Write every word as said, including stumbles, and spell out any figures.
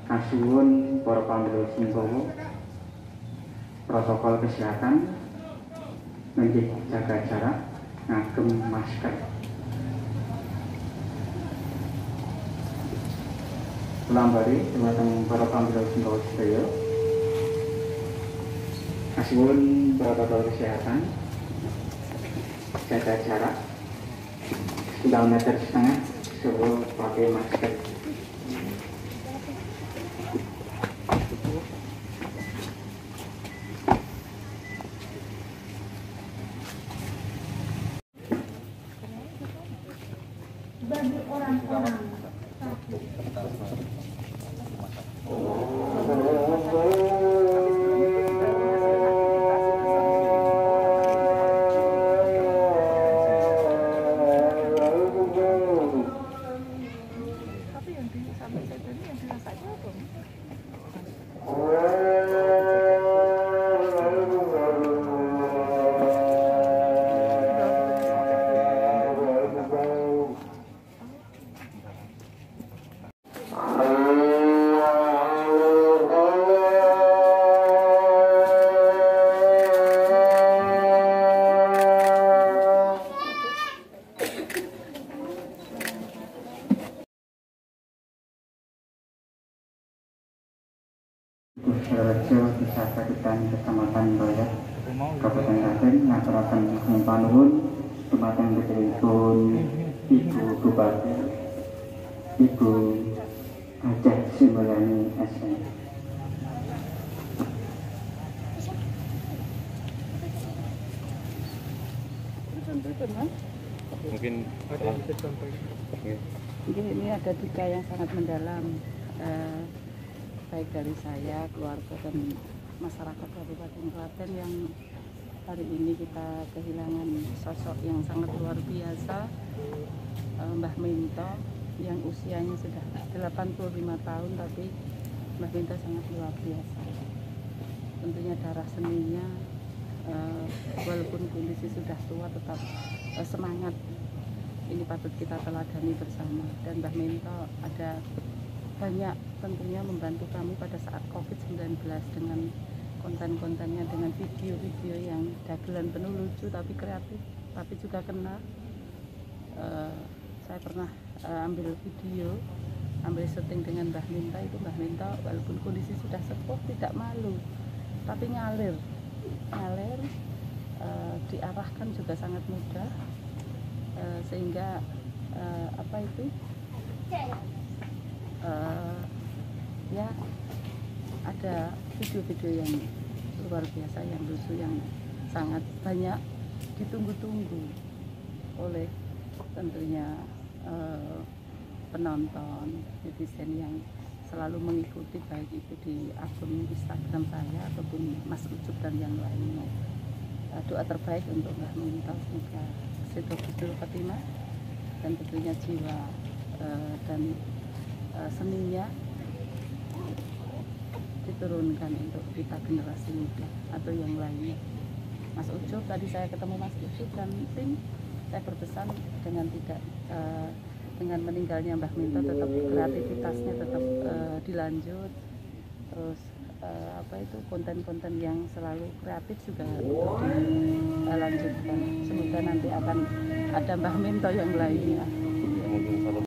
Asuhun para pandhawa singkawa protokol kesehatan menjaga jarak, ngagem masker. Lambari dumateng para pandhawa singkawa sedaya. Asuhun protokol kesehatan, jaga jarak setengah meter setengah, suruh pakai masker. Bagi orang-orang sakit. Tapi yang di sampai saya tadi yang dirasanya apa? Rejo Desa Kakitan Kecamatan Bayak Kabupaten Klaten ngaturaken ageng panuwun dumateng putripun Ibu Bupati Ibu Hajah Simbayani S M. Mungkin Mungkin ini ada duka yang sangat mendalam, eh, baik dari saya, keluarga dan masyarakat Kabupaten Klaten yang hari ini kita kehilangan sosok yang sangat luar biasa, eh, Mbah Minto yang usianya sudah delapan puluh lima tahun, tapi Mbah Minto sangat luar biasa. Tentunya darah seninya, eh, walaupun kondisi sudah tua tetap eh, semangat. Ini patut kita teladani bersama, dan Mbah Minto ada banyak tentunya membantu kami pada saat covid sembilan belas dengan konten-kontennya, dengan video-video yang dagelan penuh lucu tapi kreatif, tapi juga kena. Uh, saya pernah uh, ambil video, ambil syuting dengan Mbah Minto. Itu Mbah Minto walaupun kondisi sudah sepuh tidak malu, tapi ngalir, ngalir, uh, diarahkan juga sangat mudah, uh, sehingga uh, apa itu? Uh, ya ada video-video yang luar biasa, yang lucu, yang sangat banyak ditunggu-tunggu oleh tentunya uh, penonton netizen yang selalu mengikuti, baik itu di akun Instagram saya ataupun Mas Ucup dan yang lainnya. Uh, doa terbaik untuk Mbah Minto, semoga sedo husnul khotimah dan tentunya jiwa uh, dan seninya diturunkan untuk kita generasi muda atau yang lainnya. Mas Ucup, tadi saya ketemu Mas Ucup dan tim, saya berpesan dengan tidak uh, dengan meninggalnya Mbah Minto tetap kreativitasnya tetap uh, dilanjut, terus uh, apa itu konten-konten yang selalu kreatif juga untuk dilanjutkan. Semoga nanti akan ada Mbah Minto yang lainnya.